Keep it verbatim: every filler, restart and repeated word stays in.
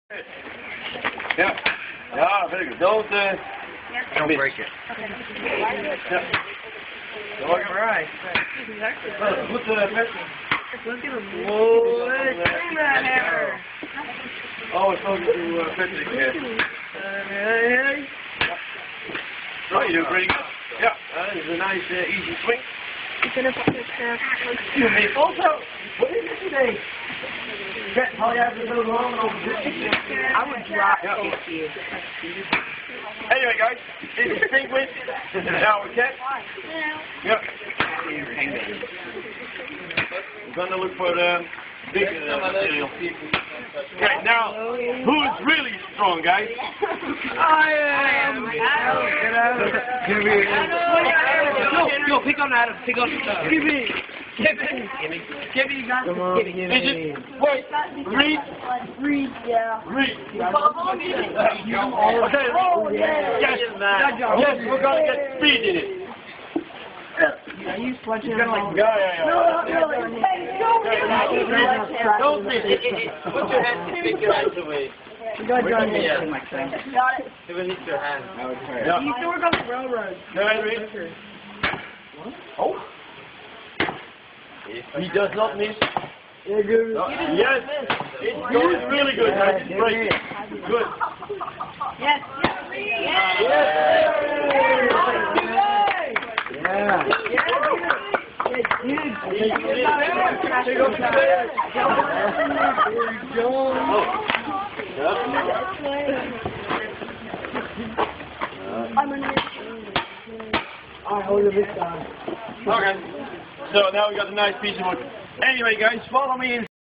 Yeah. Yeah, very good. Don't, uh, Don't break it. yeah. Don't work it right. Well, put the pencil. Look at him. Whoa, it's that hair. Oh, it's going to uh, pencil again. Right, you do pretty good. Yeah, that is a nice, uh, easy swing. He's gonna put his hair. You may also, what is it today? Get probably have to go long and I would drop yeah. you. Anyway, guys, this is Penguin. This is our cat. Yep. We're going to look for the big uh, material. Okay, now, who's really strong, guys? I am. Give me. Go, go, pick on Adam. Pick on. Give me. Give me. Give me. Give me. Come on, give me. Is it? Wait. Read. Read, yeah. Read. Oh, Okay. yeah. Yes, yes, we're going to get speed in it. Yeah, you sledging him. Yeah, yeah, No, yeah. not really. Hey, go, Don't miss it. Put your hands, take your hands away. You gotta join me. Yeah. Got it. Even hit your hands. Yeah. You still work on the railroad. Go ahead, Reed. Oh. He does not miss. Yeah, good. No. Yes. It's going really good. I didn't break it. Good. Yes. Yes. Yeah. Take off the bed. Oh. I'm in I hold it this time. Okay. So now we got a nice piece of wood. Anyway, guys, follow me in.